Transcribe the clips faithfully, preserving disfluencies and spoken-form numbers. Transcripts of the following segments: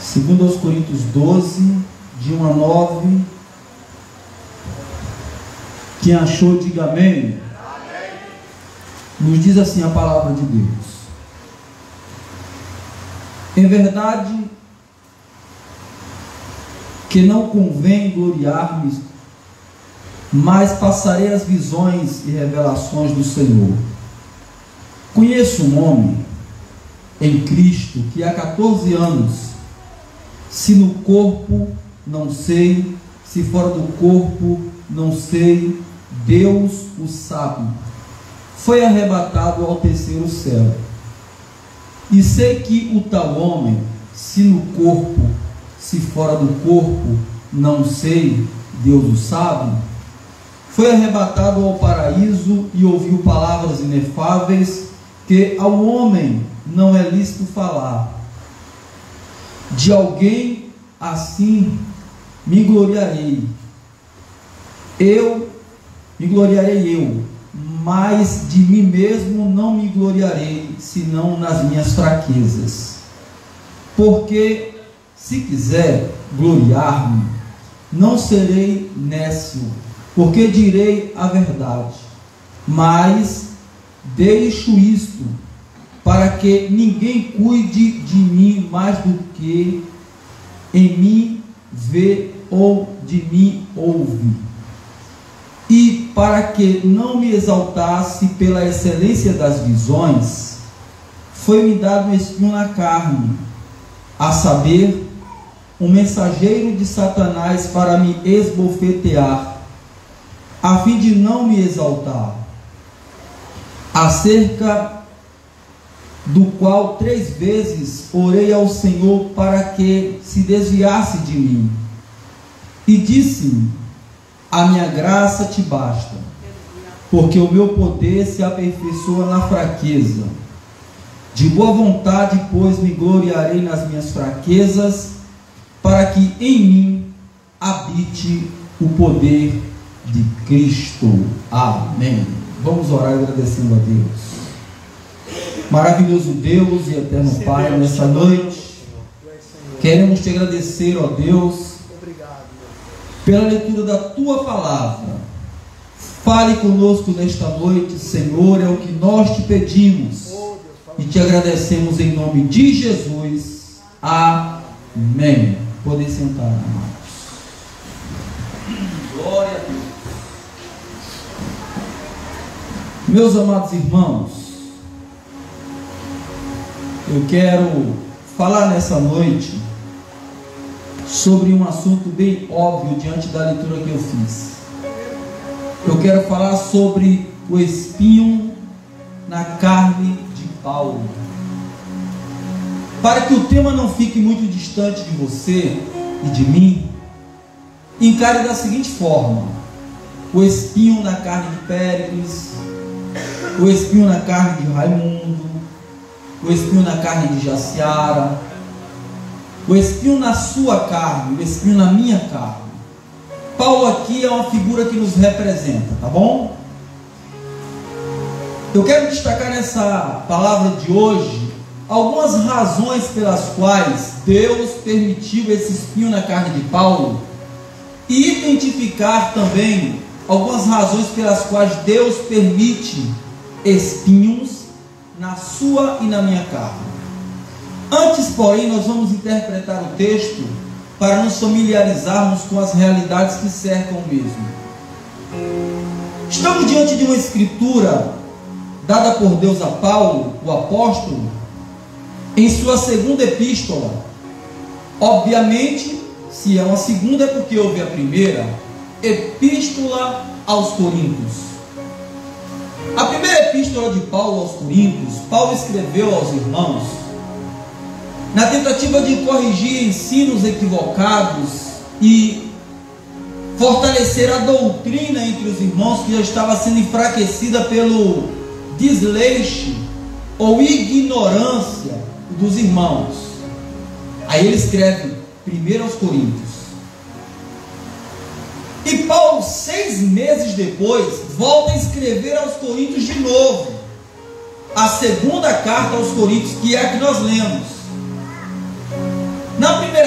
Segundo aos Coríntios doze, de um a nove. Quem achou, diga amém. Amém. Nos diz assim a palavra de Deus: em verdade que não convém gloriar-me, mas passarei as visões e revelações do Senhor. Conheço um homem em Cristo que há quatorze anos, se no corpo não sei, se fora do corpo não sei, Deus o sabe, foi arrebatado ao terceiro céu. E sei que o tal homem, se no corpo, se fora do corpo não sei, Deus o sabe, foi arrebatado ao paraíso e ouviu palavras inefáveis que ao homem não é lícito falar. De alguém assim me gloriarei, eu me gloriarei eu, mas de mim mesmo não me gloriarei, senão nas minhas fraquezas. Porque se quiser gloriar-me, não serei nécio, porque direi a verdade, mas deixo isto, para que ninguém cuide de mim mais do que em mim vê ou de mim ouve. E para que não me exaltasse pela excelência das visões, foi-me dado um espinho na carne, a saber, um mensageiro de Satanás para me esbofetear, a fim de não me exaltar, acerca do qual três vezes orei ao Senhor para que se desviasse de mim. E disse-me: a minha graça te basta, porque o meu poder se aperfeiçoa na fraqueza. De boa vontade, pois, me gloriarei nas minhas fraquezas, para que em mim habite o poder de Cristo. Amém. Vamos orar agradecendo a Deus. Maravilhoso Deus e eterno Pai, nessa noite queremos te agradecer, ó Deus, pela leitura da tua palavra. Fale conosco nesta noite, Senhor, é o que nós te pedimos e te agradecemos em nome de Jesus. Amém. Podem sentar, amados. Glória a Deus. Meus amados irmãos, eu quero falar nessa noite sobre um assunto bem óbvio diante da leitura que eu fiz. Eu quero falar sobre o espinho na carne de Paulo. Para que o tema não fique muito distante de você e de mim, encare da seguinte forma: o espinho na carne de Péricles, o espinho na carne de Raimundo, o espinho na carne de Jaciara, o espinho na sua carne, o espinho na minha carne. Paulo aqui é uma figura que nos representa, tá bom? Eu quero destacar nessa palavra de hoje algumas razões pelas quais Deus permitiu esse espinho na carne de Paulo, e identificar também algumas razões pelas quais Deus permite espinhos na sua e na minha carne. Antes, porém, nós vamos interpretar o texto para nos familiarizarmos com as realidades que cercam o mesmo. Estamos diante de uma escritura dada por Deus a Paulo, o apóstolo, em sua segunda epístola. Obviamente, se é uma segunda é porque houve a primeira, Epístola aos Coríntios. A primeira epístola de Paulo aos Coríntios, Paulo escreveu aos irmãos na tentativa de corrigir ensinos equivocados e fortalecer a doutrina entre os irmãos que já estava sendo enfraquecida pelo desleixo ou ignorância dos irmãos. Aí ele escreve primeiro aos Coríntios. E Paulo, seis meses depois, volta a escrever aos Coríntios de novo, a segunda carta aos Coríntios, que é a que nós lemos. Na primeira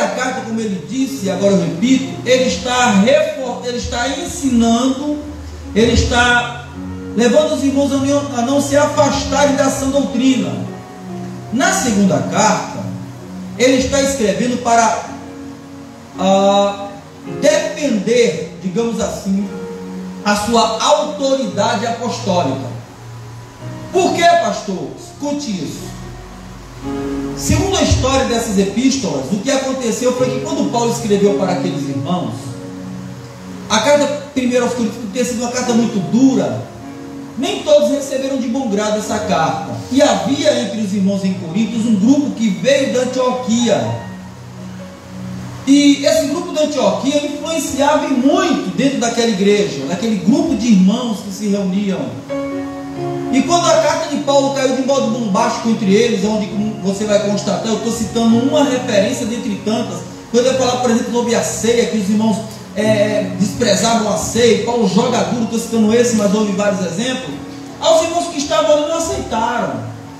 como ele disse, agora eu repito, ele está, refor- ele está ensinando, ele está levando os irmãos a não, a não se afastarem da sã doutrina. Na segunda carta, ele está escrevendo para uh, defender, digamos assim, a sua autoridade apostólica. Por que, pastor? Escute isso. Segundo a história dessas epístolas, o que aconteceu foi que quando Paulo escreveu para aqueles irmãos, a carta primeira aos Coríntios, por ter sido uma carta muito dura, nem todos receberam de bom grado essa carta. E havia entre os irmãos em Coríntios um grupo que veio da Antioquia. E esse grupo da Antioquia influenciava muito dentro daquela igreja, daquele grupo de irmãos que se reuniam. E quando a carta de Paulo caiu de modo bombástico entre eles, onde, como você vai constatar, eu estou citando uma referência dentre tantas, quando eu falar, por exemplo, sobre a ceia, que os irmãos é, desprezavam a ceia, Paulo joga duro, estou citando esse, mas houve vários exemplos, aos irmãos que estavam ali não aceitaram.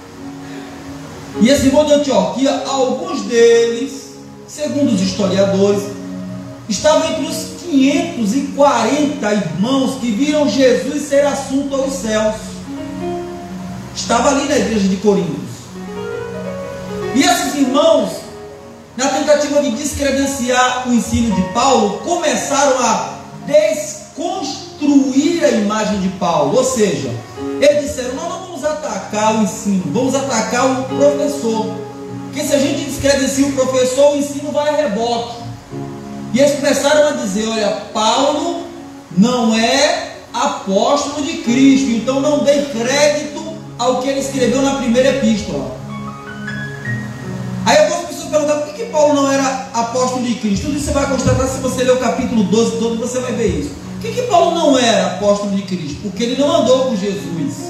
E esse irmão da Antioquia, alguns deles, segundo os historiadores, estavam entre os quinhentos e quarenta irmãos que viram Jesus ser assunto aos céus. Estava ali na igreja de Coríntios. E esses irmãos, na tentativa de descredenciar o ensino de Paulo, começaram a desconstruir a imagem de Paulo. Ou seja, eles disseram: não, não vamos atacar o ensino, vamos atacar o professor. Porque se a gente descredencia o professor, o ensino vai a reboque. E eles começaram a dizer: olha, Paulo não é apóstolo de Cristo, então não dê crédito ao que ele escreveu na primeira epístola. Aí algumas pessoas perguntam: por que Paulo não era apóstolo de Cristo? Tudo isso você vai constatar se você ler o capítulo doze todo, você vai ver isso. Por que, que Paulo não era apóstolo de Cristo? Porque ele não andou com Jesus.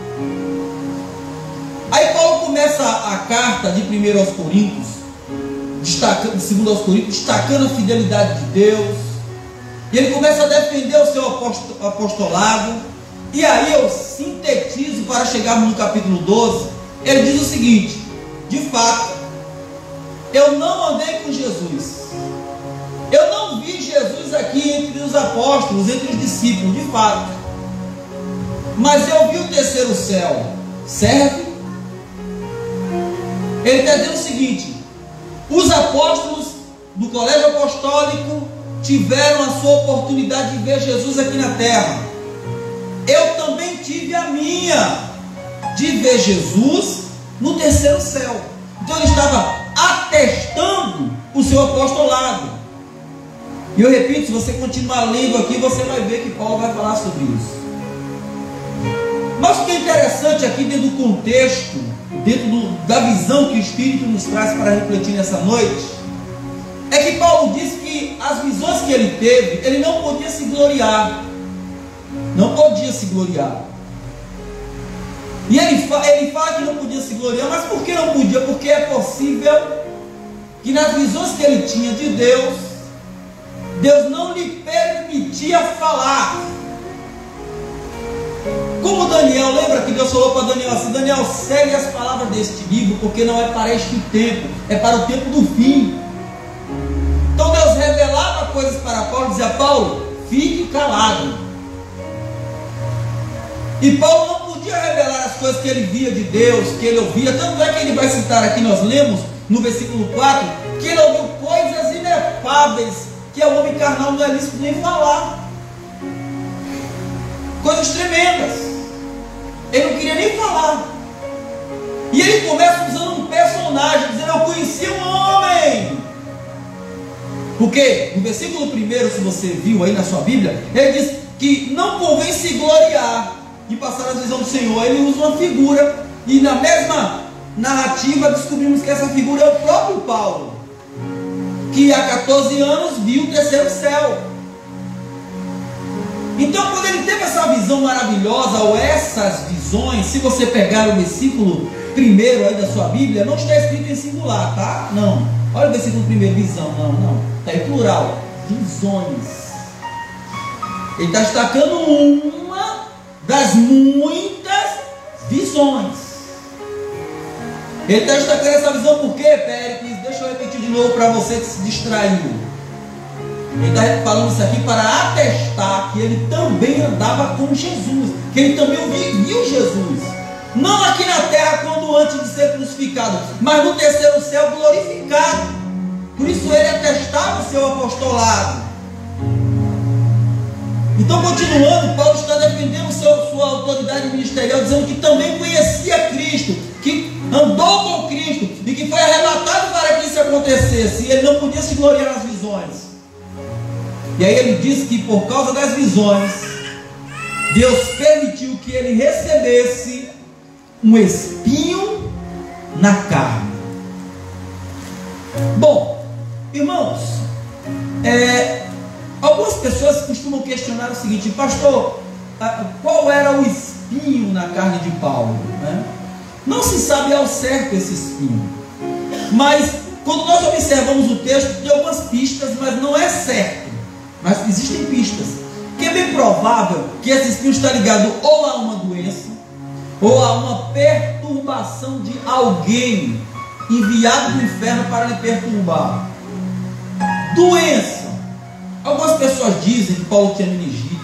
Aí Paulo começa a carta de primeiro aos Coríntios, destacando, segundo aos Coríntios, destacando a fidelidade de Deus. E ele começa a defender o seu apostolado. E aí eu sintetizo para chegarmos no capítulo doze. Ele diz o seguinte: de fato, eu não andei com Jesus, eu não vi Jesus aqui entre os apóstolos, entre os discípulos, de fato, mas eu vi o terceiro céu. Serve? Ele está dizendo o seguinte: os apóstolos do colégio apostólico tiveram a sua oportunidade de ver Jesus aqui na terra. Eu também tive a minha, de ver Jesus no terceiro céu. Então ele estava atestando o seu apostolado. E eu repito, se você continuar lendo aqui, você vai ver que Paulo vai falar sobre isso. Mas o que é interessante aqui dentro do contexto, dentro do, da visão que o Espírito nos traz para refletir nessa noite, é que Paulo disse que as visões que ele teve, ele não podia se gloriar. Não podia se gloriar. E ele, fa ele fala que não podia se gloriar. Mas por que não podia? Porque é possível que nas visões que ele tinha de Deus, Deus não lhe permitia falar. Como Daniel, lembra que Deus falou para Daniel assim: Daniel, segue as palavras deste livro, porque não é para este tempo, é para o tempo do fim. Então Deus revelava coisas para Paulo, dizia: Paulo, fique calado. E Paulo não podia revelar as coisas que ele via de Deus, que ele ouvia. Tanto é que ele vai citar aqui, nós lemos no versículo quatro, que ele ouviu coisas inefáveis, que ao homem carnal não é lícito nem falar. Coisas tremendas. Ele não queria nem falar. E ele começa usando um personagem, dizendo: eu conheci um homem. Porque no versículo primeiro, se você viu aí na sua Bíblia, ele diz que não convém se gloriar de passar a visão do Senhor. Ele usa uma figura, e na mesma narrativa descobrimos que essa figura é o próprio Paulo, que há quatorze anos viu o terceiro céu. Então, quando ele teve essa visão maravilhosa, ou essas visões, se você pegar o versículo primeiro aí da sua Bíblia, não está escrito em singular, tá? Não. Olha o versículo primeiro, visão, não, não. Está em plural, visões. Ele está destacando uma das muitas visões. Ele está destacando essa visão por quê, Péricles? Deixa eu repetir de novo para você que se distraiu. Ele está falando isso aqui para atestar que ele também andava com Jesus, que ele também viu Jesus, não aqui na terra quando antes de ser crucificado, mas no terceiro céu glorificado. Por isso ele atestava o seu apostolado. Então, continuando, Paulo está defendendo seu, sua autoridade ministerial, dizendo que também conhecia Cristo, que andou com Cristo e que foi arrebatado para que isso acontecesse. E ele não podia se gloriar nas visões. E aí ele diz que por causa das visões, Deus permitiu que ele recebesse um espinho na carne. Bom, irmãos, é, algumas pessoas costumam questionar o seguinte: pastor, qual era o espinho na carne de Paulo? Né? Não se sabe ao certo esse espinho, mas quando nós observamos o texto, tem algumas pistas, mas não é certo. Mas existem pistas, que é bem provável que esse espinho está ligado ou a uma doença, ou a uma perturbação de alguém enviado do inferno para lhe perturbar. Doença. Algumas pessoas dizem que Paulo tinha meningite,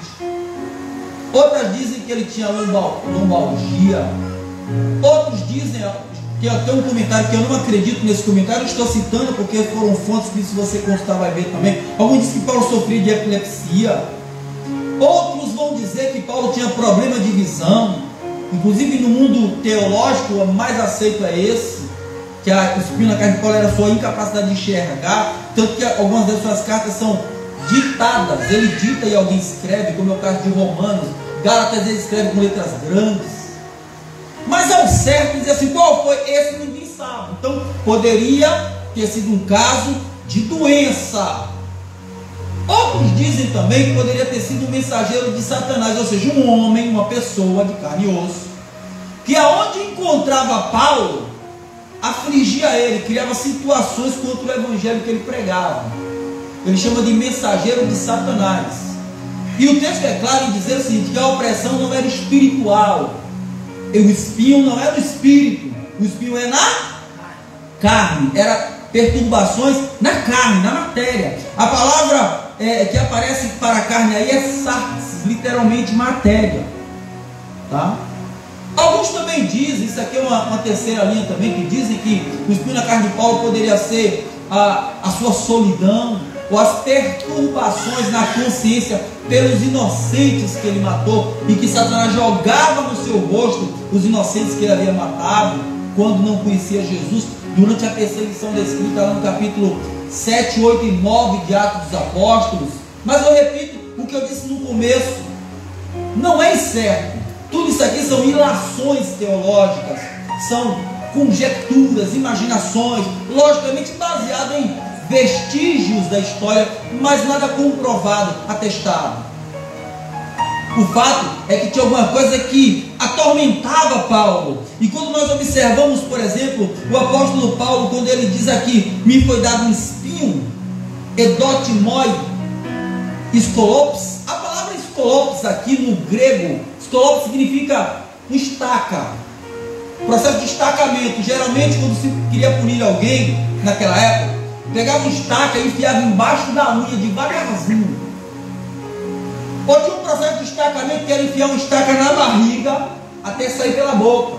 outras dizem que ele tinha lombalgia, outros dizem, que tem um comentário que eu não acredito nesse comentário, eu estou citando porque foram fontes que, se você constar, vai ver também. Alguns dizem que Paulo sofria de epilepsia, outros vão dizer que Paulo tinha problema de visão. Inclusive no mundo teológico, o mais aceito é esse, que a, o espinho na carne de Paulo era a sua incapacidade de enxergar, tanto que algumas das suas cartas são ditadas, ele dita e alguém escreve, como é o caso de Romanos. Gálatas ele escreve com letras grandes. Mas ao certo dizer assim, qual foi esse, ninguém sabe. Então poderia ter sido um caso de doença. Outros dizem também que poderia ter sido um mensageiro de Satanás, ou seja, um homem, uma pessoa de carne e osso, que aonde encontrava Paulo, afligia ele, criava situações contra o evangelho que ele pregava. Ele chama de mensageiro de Satanás. E o texto é claro em dizer o seguinte, que a opressão não era espiritual. O espinho não é do espírito, o espinho é na carne, era perturbações na carne, na matéria. A palavra é, que aparece para a carne aí é sarx, literalmente matéria, tá? Alguns também dizem, isso aqui é uma, uma terceira linha também, que dizem que o espinho na carne de Paulo poderia ser a, a sua solidão, ou as perturbações na consciência pelos inocentes que ele matou, e que Satanás jogava no seu rosto os inocentes que ele havia matado, quando não conhecia Jesus, durante a perseguição descrita lá no capítulo sete, oito e nove de Atos dos Apóstolos. Mas eu repito o que eu disse no começo, não é incerto, tudo isso aqui são ilações teológicas, são conjecturas, imaginações, logicamente baseado em vestígios da história, mas nada comprovado, atestado. O fato é que tinha alguma coisa que atormentava Paulo. E quando nós observamos, por exemplo, o apóstolo Paulo, quando ele diz aqui, me foi dado um espinho, edotimoi, escolopes, a palavra escolopes aqui no grego, escolopes significa um estaca, processo de estacamento. Geralmente quando se queria punir alguém, naquela época, pegava um estaca e enfiava embaixo da unha, devagarzinho. Ou tinha um processo de estacamento que era enfiar um estaca na barriga até sair pela boca.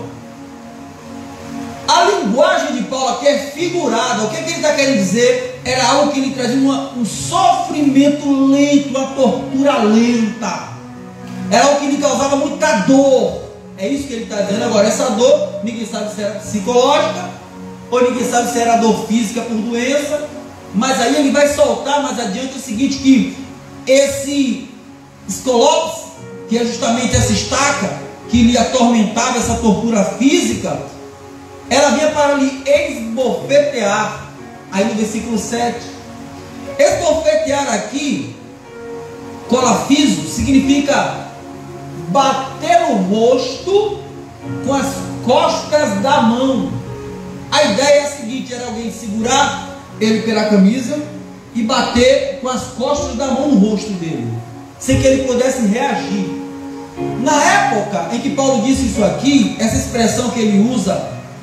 A linguagem de Paulo aqui é figurada. O que, é que ele está querendo dizer? Era algo que lhe trazia uma, um sofrimento lento, uma tortura lenta. Era algo que lhe causava muita dor. É isso que ele está dizendo. Agora, essa dor, ninguém sabe se era psicológica, ou ninguém sabe se era dor física por doença. Mas aí ele vai soltar mais adiante o seguinte, que esse escolopes, que é justamente essa estaca que lhe atormentava, essa tortura física, ela vinha para lhe esbofetear. Aí no versículo sete, esbofetear aqui, colafiso, significa bater o rosto com as costas da mão. A ideia é a seguinte, era alguém segurar ele pela camisa e bater com as costas da mão no rosto dele, sem que ele pudesse reagir. Na época em que Paulo disse isso aqui, essa expressão que ele usa,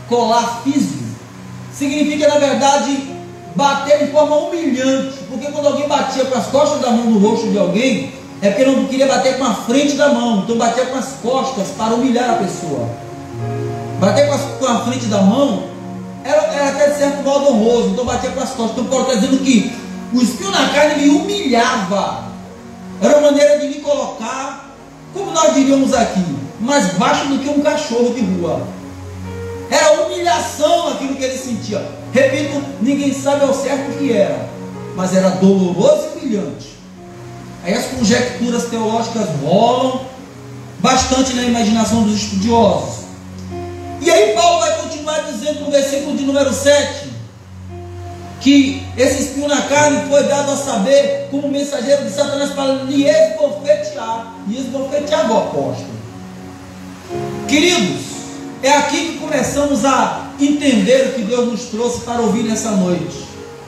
colar físico, significa, na verdade, bater de forma humilhante, porque quando alguém batia com as costas da mão no rosto de alguém, é porque não queria bater com a frente da mão, então batia com as costas para humilhar a pessoa. Bater com, as, com a frente da mão era, era até de certo modo honroso, então batia com as costas. Então Paulo está dizendo que o espinho na carne me humilhava, era uma maneira de me colocar, como nós diríamos aqui, mais baixo do que um cachorro de rua. Era humilhação aquilo que ele sentia. Repito, ninguém sabe ao certo o que era, mas era doloroso e humilhante. Aí as conjecturas teológicas rolam bastante na imaginação dos estudiosos. E aí Paulo vai continuar dizendo no versículo de número sete, que esse espinho na carne foi dado a saber como mensageiro de Satanás para lhe esbofetear, e esbofetear o apóstolo. Queridos, é aqui que começamos a entender o que Deus nos trouxe para ouvir nessa noite.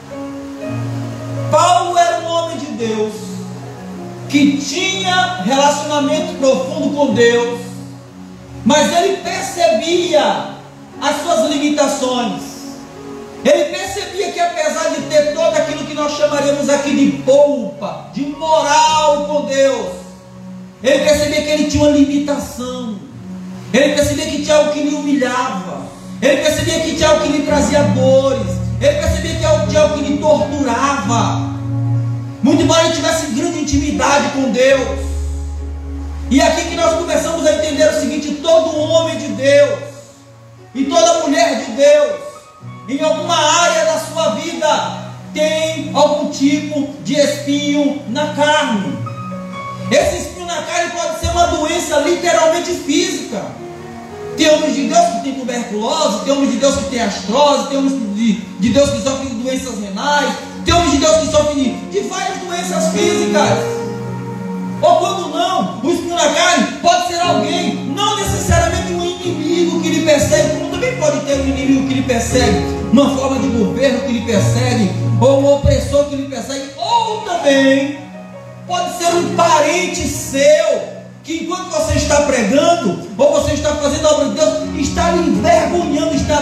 Paulo era um homem de Deus, que tinha relacionamento profundo com Deus, mas ele percebia as suas limitações. Ele percebia que apesar de ter todo aquilo que nós chamaríamos aqui de polpa, de moral com Deus, ele percebia que ele tinha uma limitação. Ele percebia que tinha algo que lhe humilhava. Ele percebia que tinha algo que lhe trazia dores. Ele percebia que tinha algo que lhe torturava. Muito embora ele tivesse grande intimidade com Deus. E é aqui que nós começamos a entender o seguinte: todo homem de Deus e toda mulher de Deus, em alguma área da sua vida, tem algum tipo de espinho na carne. Esse espinho na carne pode ser uma doença literalmente física. Tem homens de Deus que tem tuberculose, tem homens de Deus que tem astrose, tem homens de, de Deus que sofrem de doenças renais, tem homens de Deus que sofrem de, de várias doenças físicas. Ou quando não, o espinho na carne pode ser alguém, não necessariamente um inimigo que lhe persegue, como também pode ter um inimigo que lhe persegue, uma forma de governo que lhe persegue, ou um opressor que lhe persegue, ou também pode ser um parente seu, que enquanto você está pregando, ou você está fazendo a obra de Deus, está lhe envergonhando, está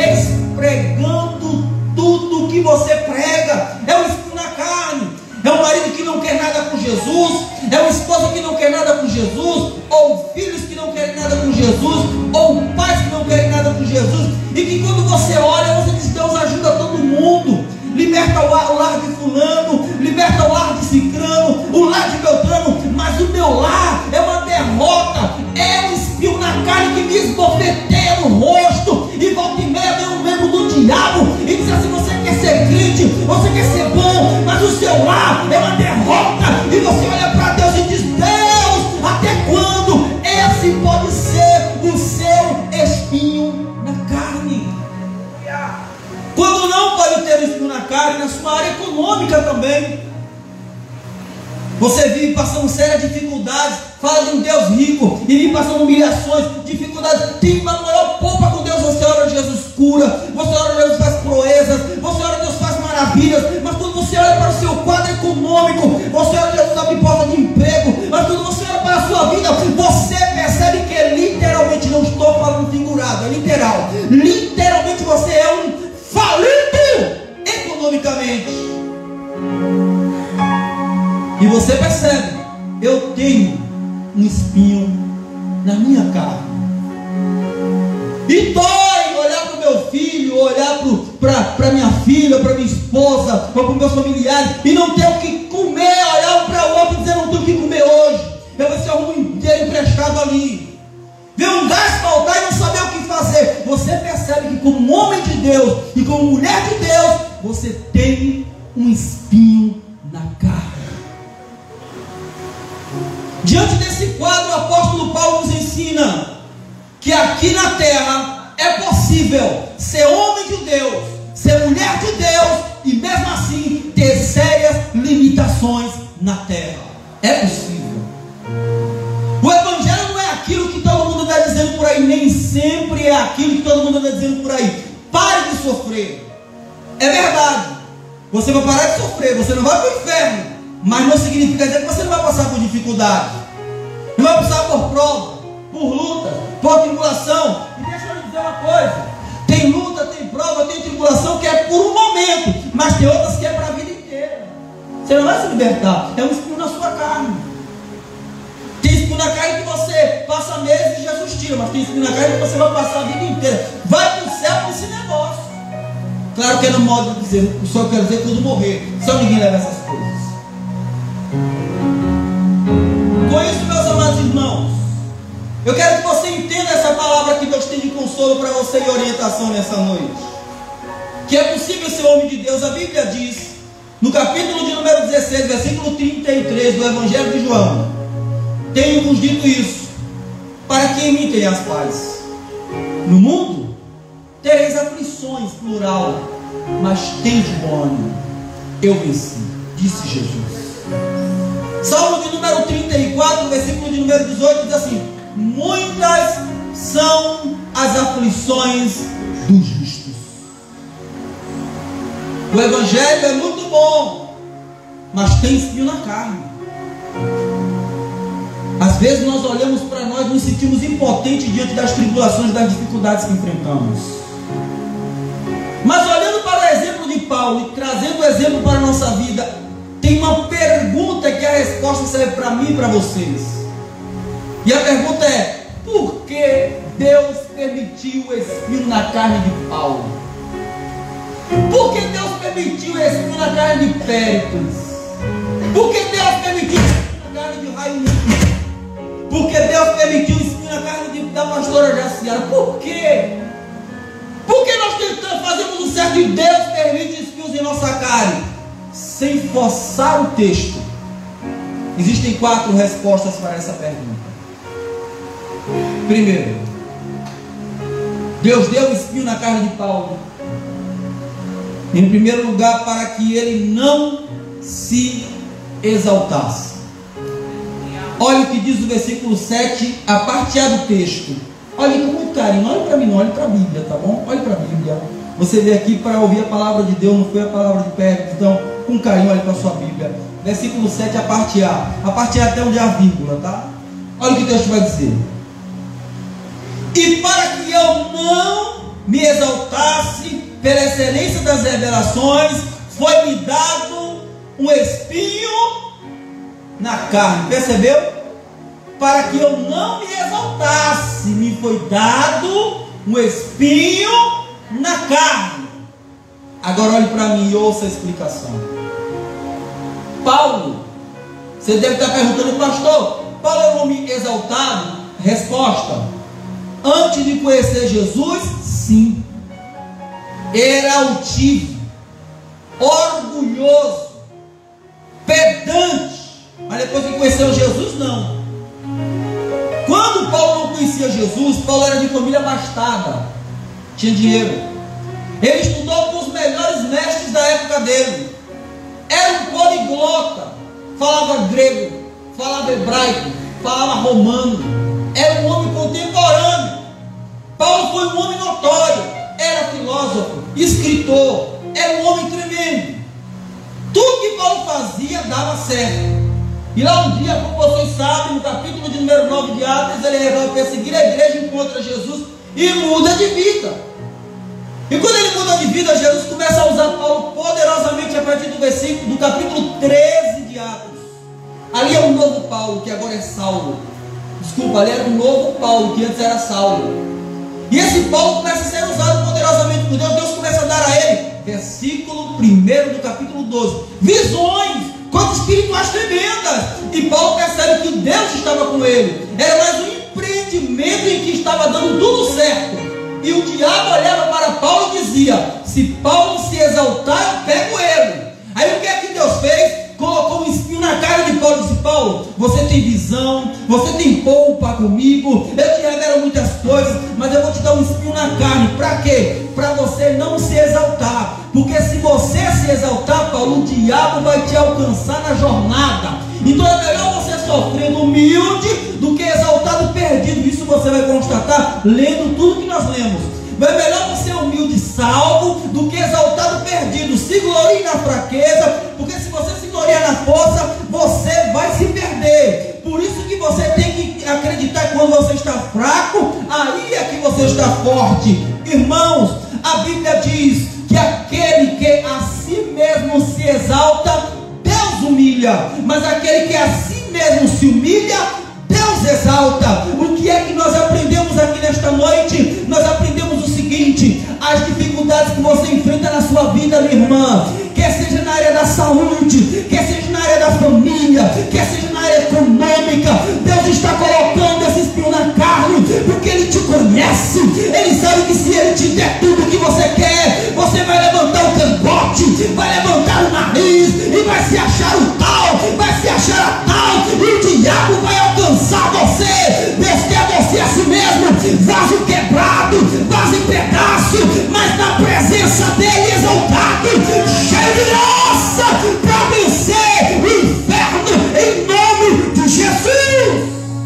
despregando tudo que você prega. É um espinho na carne. É um marido que não quer nada com Jesus, é uma esposa que não quer nada com Jesus, ou filhos que não querem nada com Jesus, ou pais que não querem nada com Jesus, e que quando você olha, você diz: Deus ajuda todo mundo, liberta o lar, o lar de fulano, liberta o lar de cicrano, o lar de beltrano, mas o meu lar é uma derrota, é um espinho na carne que me esbofeteia no rosto, e volta e meia vem um membro do diabo, e diz assim: você quer ser crente, você quer ser bom, mas o seu lar é uma derrota, e você olha para Deus e diz: Deus, até quando esse pode ser o seu espinho na carne? Quando não pode ter espinho na carne, na sua área econômica também. Você vive passando sérias dificuldades, fala de um Deus rico, e vive passando humilhações, dificuldades, tem uma maior polpa com Deus. Você ora, Jesus cura, você ora, Jesus faz proezas, você ora, Deus faz maravilhas, mas quando você olha para o seu quadro econômico, você ora, Jesus abre porta de emprego, mas quando você olha para a sua vida, você percebe que é literalmente, não estou falando figurado, é literal, literalmente você é um falido economicamente. E você percebe: eu tenho um espinho na minha carne. E dói olhar para o meu filho, olhar para minha filha, para minha esposa, ou para os meus familiares, e não ter o que comer, olhar um para o outro e dizer: não tenho o que comer hoje. Eu vou ser um inteiro emprestado ali. Ver um gás faltar e não saber o que fazer. Você percebe que, como homem de Deus e como mulher de Deus, você tem um espinho na carne. Diante desse quadro, o apóstolo Paulo nos ensina que aqui na terra é possível ser homem de Deus, ser mulher de Deus, e mesmo assim ter sérias limitações na terra. É possível. O evangelho não é aquilo que todo mundo está dizendo por aí, nem sempre é aquilo que todo mundo está dizendo por aí. Pare de sofrer. É verdade, você vai parar de sofrer, você não vai para o inferno, mas não significa dizer que você não vai passar por dificuldade, não vai passar por prova, por luta, por tribulação. E deixa eu lhe dizer uma coisa: tem por um momento, mas tem outras que é para a vida inteira. Você não vai se libertar, é um espinho na sua carne. Tem espinho na carne que você passa meses e Jesus tira, mas tem espinho na carne que você vai passar a vida inteira. Vai para o céu com esse negócio. Claro que é no modo de dizer, o Senhor quer dizer quando morrer, só ninguém leva essas coisas. Com isso, meus amados irmãos, eu quero que você entenda essa palavra que Deus tem de consolo para você e orientação nessa noite. Que é possível ser homem de Deus. A Bíblia diz, no capítulo de número dezesseis, versículo trinta e três do Evangelho de João: tenho-vos dito isso, para que em mim tenhas paz. No mundo tereis aflições, plural, mas tende bom ânimo, eu venci, disse Jesus. Salmo de número trinta e quatro, versículo de número dezoito, diz assim: muitas são as aflições dos justos. O Evangelho é muito bom, mas tem espinho na carne. Às vezes nós olhamos para nós e nos sentimos impotentes diante das tribulações e das dificuldades que enfrentamos. Mas olhando para o exemplo de Paulo e trazendo o exemplo para a nossa vida, tem uma pergunta que a resposta serve para mim e para vocês. E a pergunta é: por que Deus permitiu o espinho na carne de Paulo? Por que Deus permitiu o espinho na carne de Péricles? Por que Deus permitiu o espinho na carne de Raimundinho? Por que Deus permitiu o espinho na carne de, da pastora Jaciara? Por quê? Por que nós tentamos, fazemos o certo e Deus permite espinhos em nossa carne? Sem forçar o texto, existem quatro respostas para essa pergunta. Primeiro, Deus deu o espinho na carne de Paulo, em primeiro lugar, para que ele não se exaltasse. Olha o que diz o versículo sete, a parte A do texto. Olhe com muito carinho, olhe para mim, não olhe para a Bíblia, tá bom? Olhe para a Bíblia. Você veio aqui para ouvir a palavra de Deus, não foi a palavra de Péricles. Então, com carinho, olhe para a sua Bíblia. Versículo sete, a parte A. A parte A até onde é a vírgula, tá? Olha o que o texto vai dizer. E para que eu não me exaltasse pela excelência das revelações, foi-me dado um espinho na carne. Percebeu? Para que eu não me exaltasse, me foi dado um espinho na carne. Agora olhe para mim e ouça a explicação. Paulo, você deve estar perguntando: pastor, Paulo é um homem exaltado? Resposta: antes de conhecer Jesus, sim. Era altivo, orgulhoso, pedante, mas depois que conheceu Jesus, não. Quando Paulo não conhecia Jesus, Paulo era de família abastada, tinha dinheiro. Ele estudou com os melhores mestres da época dele. Era um poliglota, falava grego, falava hebraico, falava romano. Era um homem contemporâneo. Paulo foi um homem notório, era filósofo, escritor, era um homem tremendo. Tudo que Paulo fazia dava certo. E lá um dia, como vocês sabem, no capítulo de número nove de Atos, ele resolve perseguir a igreja, encontra Jesus e muda de vida. E quando ele muda de vida, Jesus começa a usar Paulo poderosamente a partir do versículo, do capítulo treze de Atos. Ali é um novo Paulo, que agora é Saulo. Desculpa, ali era um novo Paulo, que antes era Saulo. E esse Paulo começa a ser usado poderosamente por Deus. Deus começa a dar a ele, versículo primeiro do capítulo doze, visões, coisas espirituais tremendas. E Paulo percebe que Deus estava com ele. Era mais um empreendimento em que estava dando tudo certo. E o diabo olhava para Paulo e dizia: se Paulo se exaltar, eu pego ele. Aí o que é que Deus fez? Colocou um espinho na cara de Paulo e disse: Paulo, você tem visão, você tem polpa comigo, eu te revelo muitas coisas, mas eu vou te dar um espinho na carne. Para quê? Para você não se exaltar. Porque se você se exaltar, Paulo, o diabo vai te alcançar na jornada. Então é melhor você sofrendo humilde do que exaltado perdido. Isso você vai constatar lendo tudo que nós lemos. É melhor você humilde salvo do que exaltado perdido. Se glorie na fraqueza, porque se você se gloriar na força, você vai se perder. Por isso que você tem que acreditar que quando você está fraco, aí é que você está forte. Irmãos, a Bíblia diz que aquele exalta, Deus humilha. Mas aquele que a si mesmo se humilha, Deus exalta. O que é que nós aprendemos aqui nesta noite? Nós aprendemos o seguinte: as dificuldades que você enfrenta na sua vida, minha irmã, quer seja na área da saúde, quer seja na área da família, quer seja na área econômica, Deus está colocando esse espinho na carne, porque Ele te conhece. Ele sabe que se Ele te der tudo o que você quer, você vai levantar o cangote, vai levantar o nariz e vai se achar o tal, vai se achar a tal, e o diabo vai alcançar você. Deus quer você a si mesmo, vaso quebrado, vaso em pedaço, mas na presença dele exaltado, cheio de graça, para vencer o inferno em nome de Jesus.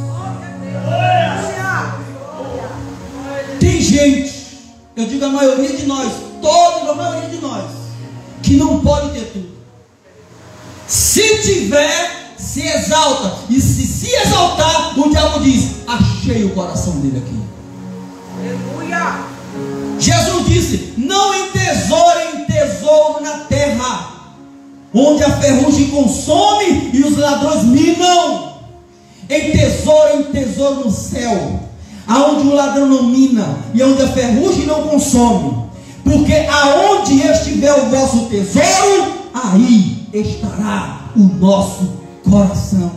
Tem gente, eu digo a maioria de nós, toda a maioria de nós, que não pode ter tudo. Se tiver, se exalta, e se se exaltar, o diabo diz: achei o coração dele aqui. Aleluia. Jesus disse: não entesourem tesouro na terra, onde a ferrugem consome e os ladrões minam. Entesourem tesouro no céu, aonde o ladrão não mina e onde a ferrugem não consome, porque aonde estiver o vosso tesouro, aí estará o nosso coração.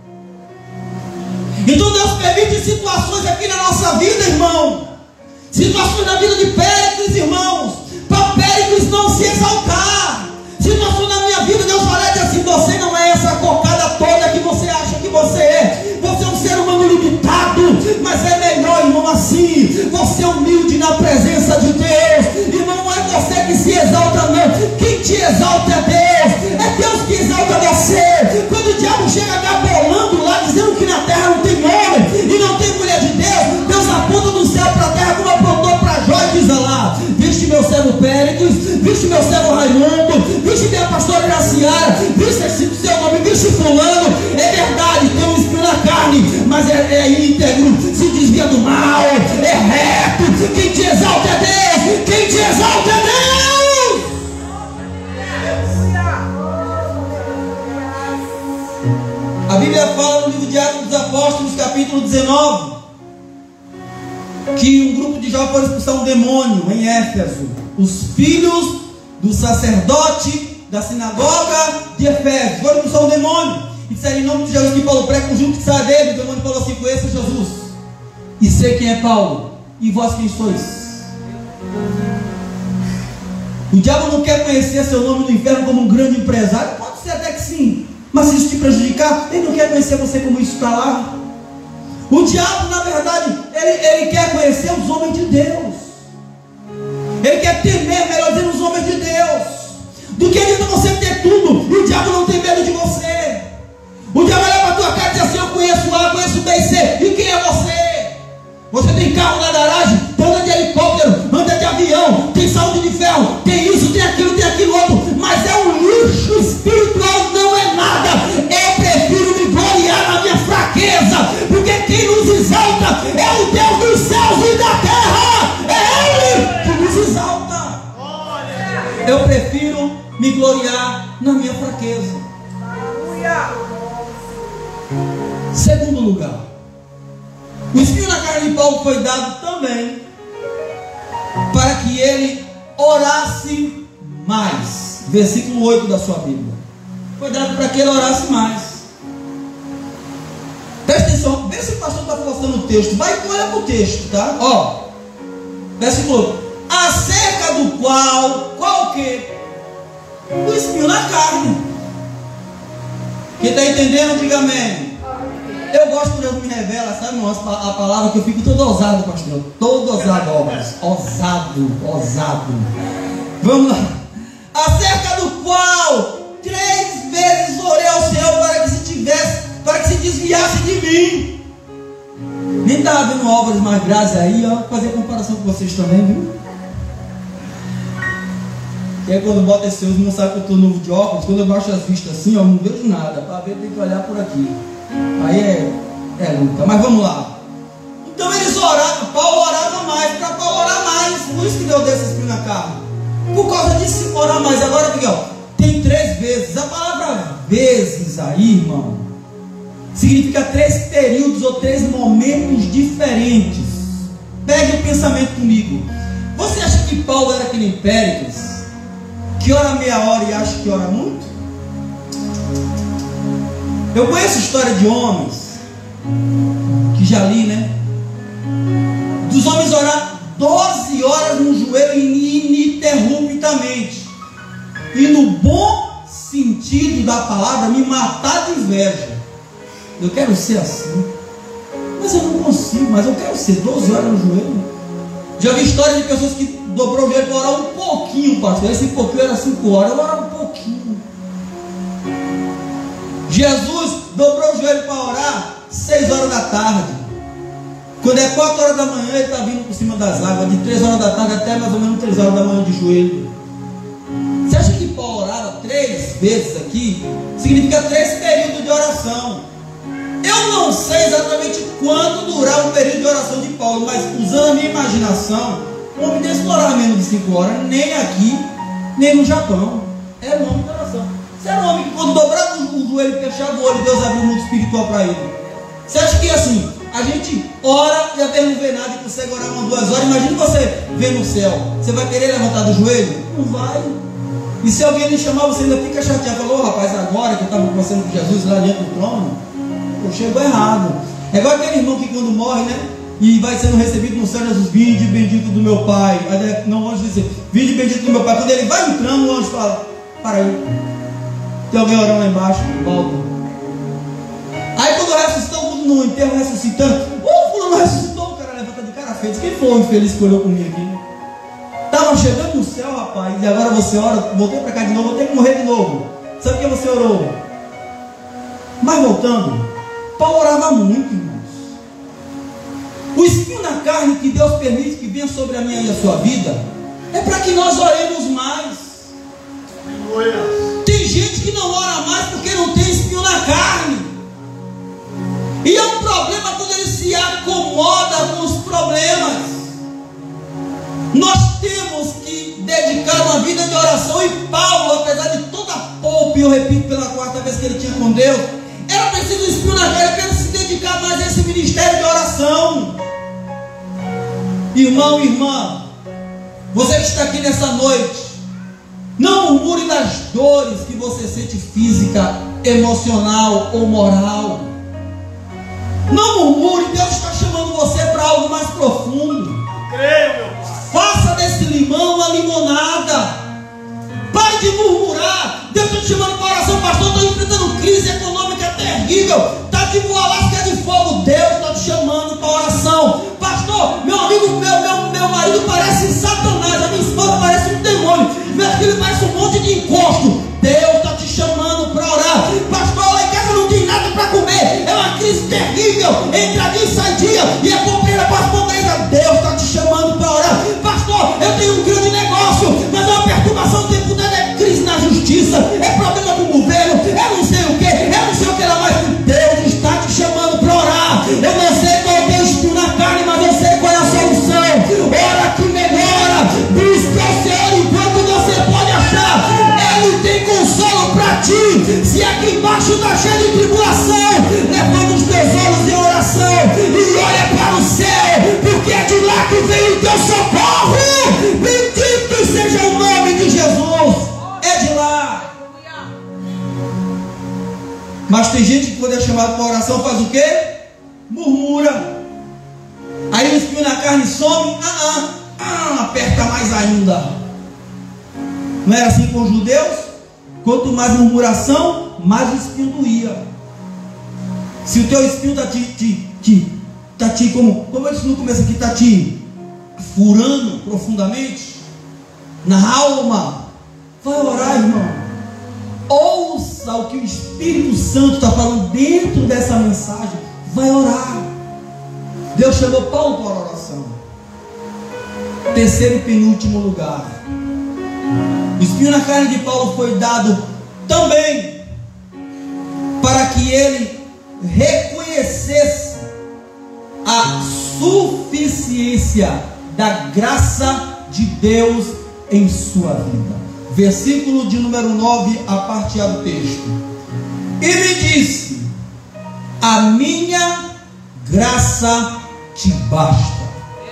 Então Deus permite situações aqui na nossa vida, irmão, situações na vida de Péricles, irmãos, para Péricles não se exaltar. Situação na minha vida, Deus fala assim: você não é essa cocada toda que você acha que você é. Você é um ser humano limitado, mas é melhor, irmão, assim. Você é humilde na presença de Deus. Irmão, não é você que se exalta, não. Quem te exalta é Deus. É Deus que exalta você. Quando o diabo chega gabolando lá, dizendo que na terra não tem homem e não tem mulher de Deus, Deus aponta do céu para a terra, como apontou para Jó, e diz lá: viste meu servo Péricles, viste meu servo Raimundo, viste minha pastora Iraciara, viste esse seu nome, viste fulano. É verdade, tem um espinho na carne, mas é, é íntegro, se desvia do mal, é reto. Quem te exalta é Deus, quem te exalta é Deus. A Bíblia fala no livro de Atos dos Apóstolos, capítulo dezenove, que um grupo de jovens foi expulsar um demônio em Éfeso. Os filhos do sacerdote da sinagoga de Efésio foram expulsar um demônio e disseram: em nome de Jesus que Paulo prega, um junto que sai dele. O demônio falou assim: conheça Jesus e sei quem é Paulo, e vós quem sois? O diabo não quer conhecer seu nome no inferno como um grande empresário. Pode ser até que sim, mas se isso te prejudicar, ele não quer conhecer você como isso está lá. O diabo, na verdade, ele, ele quer conhecer os homens de Deus. Ele quer temer, melhor dizendo, os homens de Deus. Do que adianta você ter tudo e o diabo não tem medo de você. O diabo olha para a tua cara e diz assim: eu conheço A, conheço B e C. E quem é você? Você tem carro na garagem, anda de helicóptero, anda de avião, tem saúde de ferro, tem isso, tem aquilo, tem aquilo outro, mas é um lixo espiritual, não é nada. Eu prefiro me gloriar na minha fraqueza, porque quem nos exalta é o Deus dos céus e da terra. É Ele que nos exalta. Eu prefiro me gloriar na minha fraqueza. Segundo lugar, o espinho na carne de Paulo foi dado também para que ele orasse mais. Versículo oito da sua Bíblia. Foi dado para que ele orasse mais. Presta atenção, vê se o pastor está forçando o texto. Vai e olha para o texto, tá? Ó, versículo oito. Acerca do qual, qual o quê? O espinho na carne. Quem está entendendo, diga amém. Eu gosto quando Deus me revela, sabe, irmão, a palavra que eu fico todo ousado, pastor. Todo ousado, obras. Ousado, ousado. Vamos lá. Acerca do qual três vezes orei ao Senhor para que se tivesse, para que se desviasse de mim. Nem estava vendo obras mais graves aí, ó. Vou fazer comparação com vocês também, viu? E aí quando bota esse uso, não sabe que eu estou novo de óculos. Quando eu baixo as vistas assim, ó, não vejo nada. Para ver, tem que olhar por aqui. Aí é, é luta, mas vamos lá. Então eles oravam, Paulo orava mais, para Paulo orar mais. Por isso que Deus deu esse espinho na carne. Por causa disso, orar mais. Agora aqui, ó, tem três vezes. A palavra vezes aí, irmão, significa três períodos ou três momentos diferentes. Pegue o pensamento comigo. Você acha que Paulo era que nem Péricles, que ora meia hora e acha que ora muito? Eu conheço história de homens, que já li, né? Dos homens orar doze horas no joelho ininterruptamente. E no bom sentido da palavra, me matar de inveja. Eu quero ser assim. Mas eu não consigo, mas eu quero ser doze horas no joelho. Já vi história de pessoas que dobrou o joelho para orar um pouquinho, pastor. Esse pouquinho era cinco horas, eu orava um pouquinho. Jesus dobrou o joelho para orar seis horas da tarde. Quando é quatro horas da manhã, ele está vindo por cima das águas, de três horas da tarde até mais ou menos três horas da manhã de joelho. Você acha que Paulo orava três vezes aqui? Significa três períodos de oração. Eu não sei exatamente quanto durar o período de oração de Paulo, mas usando a minha imaginação, o homem desse não orava menos de cinco horas, nem aqui, nem no Japão. Era um homem de oração. Você era um homem que quando dobrava o joelho e fechava o olho, Deus abriu o mundo espiritual para ele. Você acha que assim, a gente ora e a Deus não vê nada e consegue orar umas duas horas? Imagina você ver no céu. Você vai querer levantar do joelho? Não vai. E se alguém lhe chamar, você ainda fica chateado. Falou, oh, rapaz, agora que eu estava conversando com Jesus lá diante do trono, eu chego errado. É igual aquele irmão que quando morre, né? E vai sendo recebido no céu, Jesus, vinde bendito do meu Pai. Aí, não, o anjo diz, vinde bendito do meu Pai. Quando ele vai entrando, o anjo fala, para aí. Tem alguém orando lá embaixo? Volta. Aí quando ressuscitam, no enterro ressuscitando, o fulano ressuscitou, o cara levanta de cara feia. Quem foi o infeliz que olhou comigo aqui? Estava chegando no céu, rapaz, e agora você ora, voltei para cá de novo, vou ter que morrer de novo. Sabe por que você orou? Mas voltando, Paulo orava muito, irmãos. O espinho na carne que Deus permite que venha sobre a minha e a sua vida é para que nós oremos mais. Tem gente que não ora mais porque não tem espinho na carne. E é um problema quando ele se acomoda com os problemas. Nós temos que dedicar uma vida de oração. E Paulo, apesar de toda a polpa, e eu repito pela quarta vez que ele tinha com Deus, era preciso espinho na carne para se dedicar mais a esse ministério de oração. Irmão e irmã, você que está aqui nessa noite, não murmure das dores que você sente física, emocional ou moral. Não murmure, Deus está chamando você para algo mais profundo. Creio, meu Pai. Faça desse limão uma limonada. Pare de murmurar. Deus está te chamando para oração, pastor. Estou enfrentando crise econômica terrível. Está tipo uma lasca de fogo. Deus está te chamando para oração. Pastor, meu amigo, meu, meu, meu marido parece Satanás. A minha esposa parece um demônio. Meu filho parece um monte de encosto. Deus está te chamando para orar. Pastor, lá em casa não tem nada para comer. É uma crise terrível. Entra dia e sai dia. E a pobreza para as pobreza. Deus está te chamando para orar. Pastor, eu tenho um grande negócio, mas é uma perturbação o tempo todo. É crise na justiça. É problema com o governo. É não sei o que. É não sei o que lá mais. Deus está te chamando para orar. Eu não sei qual é o espinho na carne, mas eu sei qual é a solução. Ora que melhora. Busca o Senhor enquanto você pode achar. Ele tem consolo para ti. Se aqui embaixo está cheio de tribulação, levanta os teus olhos em oração e olha para o céu, porque é de lá que vem o teu socorro. Bendito seja o nome de Jesus. É de lá. Mas tem gente que quando é chamado para oração faz o quê? Murmura. Aí o espinho na carne some. Ah, ah, ah, aperta mais ainda. Não era assim com os judeus? Quanto mais murmuração, mais o espinho doía. Se o teu espinho está te, te, te, tá te como, como eu disse no começo aqui, está te furando profundamente na alma, vai orar, irmão. Ouça o que o Espírito Santo está falando dentro dessa mensagem. Vai orar. Deus chamou Paulo para a oração. Terceiro e penúltimo lugar, o espinho na carne de Paulo foi dado também para que ele reconhecesse a suficiência da graça de Deus em sua vida. versículo de número nove, a parte A do texto. E me disse: a minha graça te basta.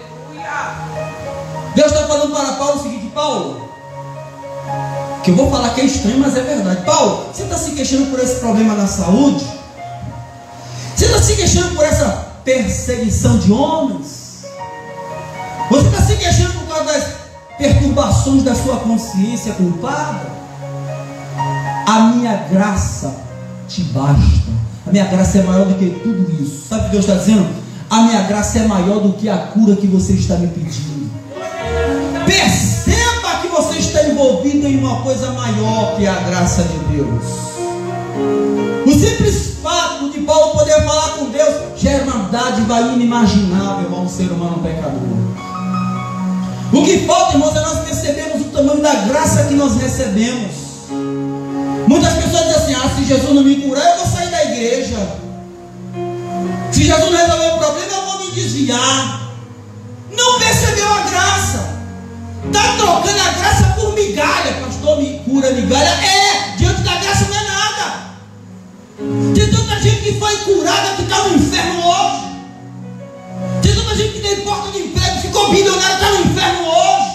Deus está falando para Paulo o seguinte: Paulo, que eu vou falar que é estranho, mas é verdade. Paulo, você está se queixando por esse problema na saúde? Você está se queixando por essa perseguição de homens? Você está se queixando por causa das perturbações da sua consciência culpada? A minha graça te basta. A minha graça é maior do que tudo isso. Sabe o que Deus está dizendo? A minha graça é maior do que a cura que você está me pedindo. Perceba que você está envolvido em uma coisa maior que a graça de Deus. O simples fato de Paulo poder falar com Deus já é uma dádiva inimaginável a um ser humano pecador. O que falta, irmãos, é nós percebermos o tamanho da graça que nós recebemos. Muitas pessoas dizem assim: ah, se Jesus não me curar, eu vou sair da igreja. Se Jesus não resolver o problema, eu vou me desviar. Não percebeu a graça. Está trocando a graça por migalha. Pastor, me cura, migalha. É, diante da graça não é nada. Tem tanta gente que foi curada que está no inferno hoje. Tem tanta gente que tem porta de emprego, ficou bilionário, está no inferno hoje.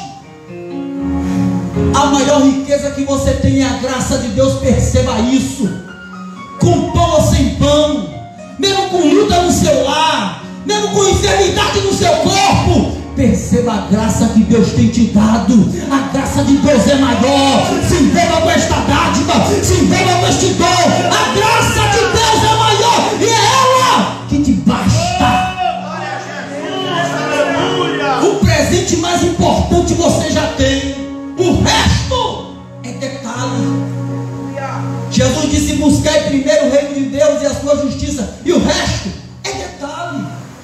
A maior riqueza que você tem é a graça de Deus. Perceba isso. Com pão ou sem pão, mesmo com luta no seu lar, mesmo com enfermidade no seu corpo, perceba a graça que Deus tem te dado. A graça de Deus é maior. Se envolva com esta dádiva, se envolva com este dom. A graça de Deus é maior, e é ela que te basta. O presente mais importante você já tem. O resto é detalhe. Jesus disse: buscai primeiro o reino de Deus e a sua justiça, e o resto é detalhe.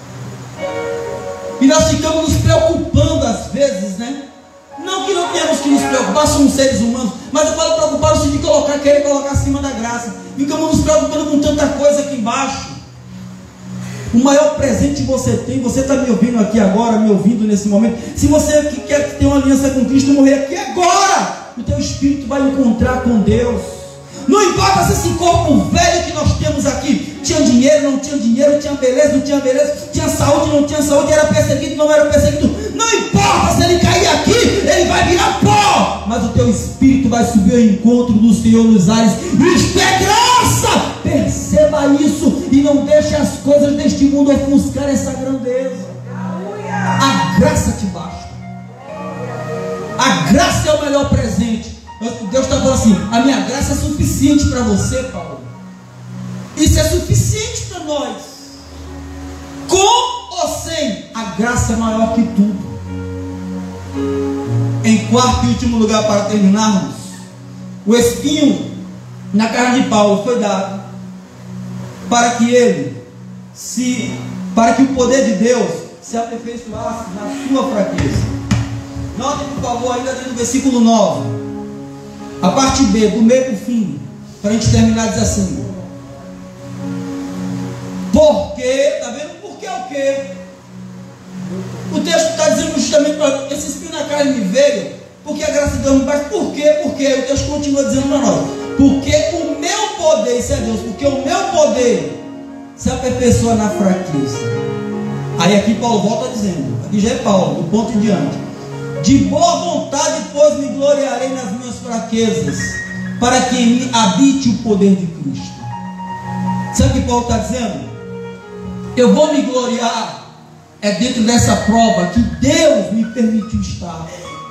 E nós ficamos nos preocupando às vezes, né? Não que não tenhamos que nos preocupar, somos seres humanos, mas eu falo preocupar no sentido de colocar, querer colocar acima da graça. Ficamos nos preocupando com tanta coisa aqui embaixo. O maior presente que você tem, você está me ouvindo aqui agora, me ouvindo nesse momento. Se você que quer ter uma aliança com Cristo, morrer aqui agora, o teu espírito vai encontrar com Deus. Não importa se esse corpo velho que nós temos aqui tinha dinheiro, não tinha dinheiro, tinha beleza, não tinha beleza, tinha saúde, não tinha saúde, era perseguido, não era perseguido. Não importa se ele cair aqui, ele vai virar pó, mas o teu espírito vai subir ao encontro do Senhor nos ares. Isto é graça. Perceba isso e não deixe as coisas deste mundo ofuscar essa grandeza. A graça te basta. A graça é o melhor presente. Deus está falando assim: a minha graça é suficiente para você, Paulo. Isso é suficiente para nós. Com ou sem, a graça é maior que tudo. Em quarto e último lugar, para terminarmos, o espinho na carne de Paulo foi dado para que ele se, para que o poder de Deus se aperfeiçoasse na sua fraqueza. Notem, por favor, ainda dentro do versículo nove, a parte B, do meio para o fim, para a gente terminar, diz assim: porque, está vendo? Porque é o quê? O texto está dizendo justamente para esse espinho na carne me veio, porque a graça de Deus me basta. Por quê? Porque o texto continua dizendo para nós: porque o meu poder, isso é Deus, porque o meu poder se aperfeiçoa na fraqueza. Aí aqui Paulo volta dizendo, aqui já é Paulo, do ponto em diante: de boa vontade, pois, me gloriarei nas minhas fraquezas, para que em mim habite o poder de Cristo. Sabe o que Paulo está dizendo? Eu vou me gloriar é dentro dessa prova que Deus me permitiu estar.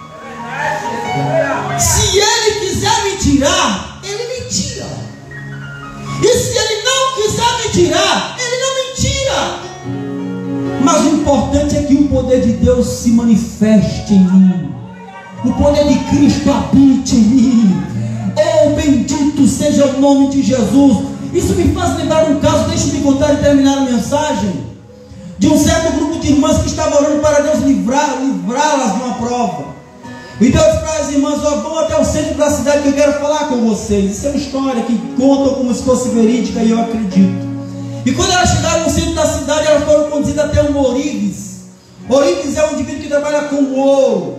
Se Ele quiser me tirar, Ele me tira. E se Ele não quiser me tirar, Ele não me tira. Mas o importante é que o poder de Deus se manifeste em mim. O poder de Cristo habite em mim. Oh, bendito seja o nome de Jesus. Isso me faz lembrar um caso, deixe-me contar e terminar a mensagem, de um certo grupo de irmãs que estava orando para Deus livrar, livrá-las de uma prova. E Deus disse para as irmãs: ó, vão até o centro da cidade que eu quero falar com vocês. Isso é uma história que contam como se fosse verídica, e eu acredito. E quando elas chegaram no centro da cidade, elas foram conduzidas até um ourives. Ourives é um indivíduo que trabalha com ouro.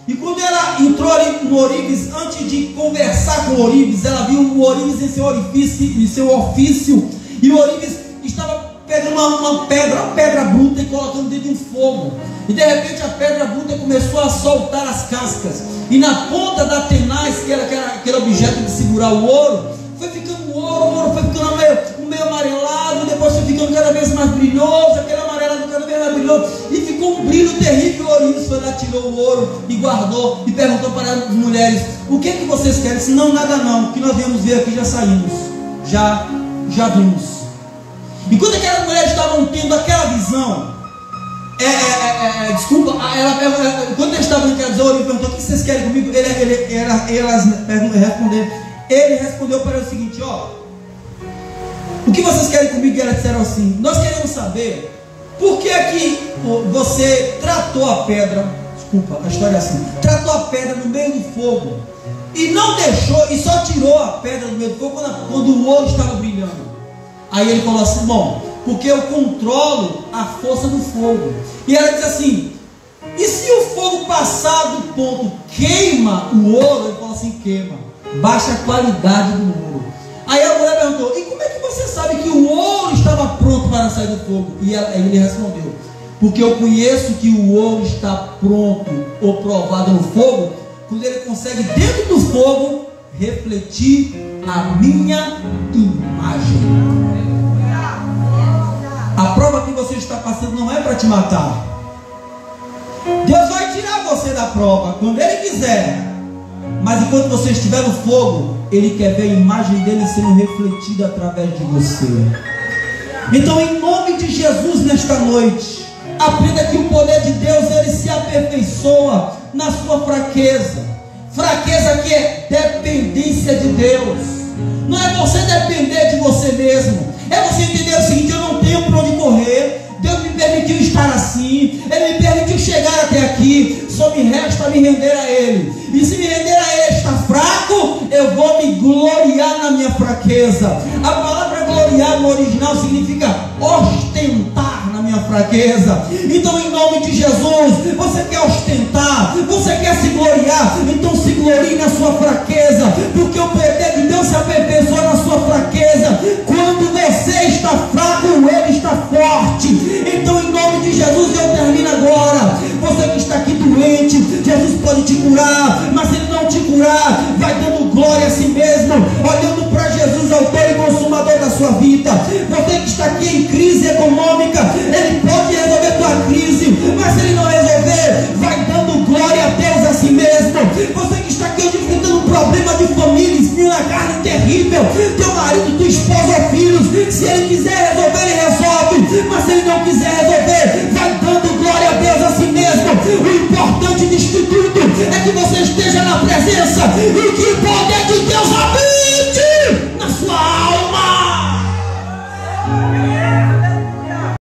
E quando ela entrou ali no ourives, antes de conversar com o ourives, ela viu o ourives em seu orifício, em seu ofício, e o ourives estava pegando uma, uma pedra, uma pedra bruta e colocando dentro de um fogo. E de repente a pedra bruta começou a soltar as cascas. E na ponta da tenaz, que era, que era aquele objeto de segurar o ouro, foi ficando ouro, o ouro foi ficando meio, meio amarelado, depois foi ficando cada vez mais brilhoso, aquele amarelado cada vez mais brilhoso, e ficou um brilho terrível. O ourives foi lá, tirou o ouro e guardou, e perguntou para as mulheres: o que é que vocês querem? Disse: não, nada não, o que nós viemos ver aqui já saímos, já, já vimos. E quando aquelas mulheres estavam tendo aquela visão, é, é, é, é, desculpa, ela, ela, quando eles estavam naquela visão, ele perguntou: o que vocês querem comigo? Ele, ele, ela, elas responderam, ele respondeu para ela o seguinte: ó, o que vocês querem comigo? E elas disseram assim: nós queremos saber por que é que você tratou a pedra, desculpa, a história é assim, tratou a pedra no meio do fogo e não deixou, e só tirou a pedra do meio do fogo quando, quando o ouro estava brilhando. Aí ele falou assim: bom, porque eu controlo a força do fogo. E ela diz assim: e se o fogo passar do ponto queima o ouro? Ele falou assim: queima, baixa a qualidade do ouro. Aí a mulher perguntou: e como é que você sabe que o ouro estava pronto para sair do fogo? E ela, ele respondeu: porque eu conheço que o ouro está pronto ou provado no fogo, quando ele consegue dentro do fogo refletir a minha imagem. A prova que você está passando não é para te matar. Deus vai tirar você da prova quando Ele quiser. Mas enquanto você estiver no fogo, Ele quer ver a imagem dele sendo refletida através de você. Então, em nome de Jesus, nesta noite, aprenda que o poder de Deus, ele se aperfeiçoa na sua fraqueza. Fraqueza que é dependência de Deus. Não é você depender de você mesmo. É você entender o seguinte: eu não tenho para onde correr. Deus me permitiu estar assim, Ele me permitiu chegar até aqui, só me resta me render a Ele. E se me render a Ele está fraco, eu vou me gloriar na minha fraqueza. A palavra gloriar no original significa ostentar na minha fraqueza. Então, em nome de Jesus, você quer ostentar, você quer se gloriar, então se glorie na sua fraqueza, porque o poder de Deus se aperfeiçoa na sua fraqueza. Quando você está fraco, Ele está forte. Então, em nome de Jesus, eu termino agora. Você que está aqui doente, Jesus pode te curar, mas se Ele não te curar, vai dando glória a si mesmo, olhando para Jesus, autor e consumador da sua vida. Você que está aqui em crise econômica, Ele pode resolver a tua crise, mas se Ele não resolver, vai dando glória a Deus a si mesmo. Você que está aqui enfrentando um problema de família, espinho na carne terrível, teu marido, tua esposa ou filhos, se Ele quiser resolver, Ele resolve, mas se Ele não quiser resolver, vai dando glória a Deus a si mesmo. O importante disto tudo é que você esteja na presença e que poder